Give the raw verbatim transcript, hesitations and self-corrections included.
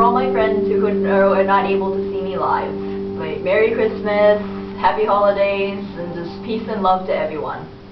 all my friends who couldn't or were not able to see me live. Like, Merry Christmas, Happy Holidays, and just peace and love to everyone.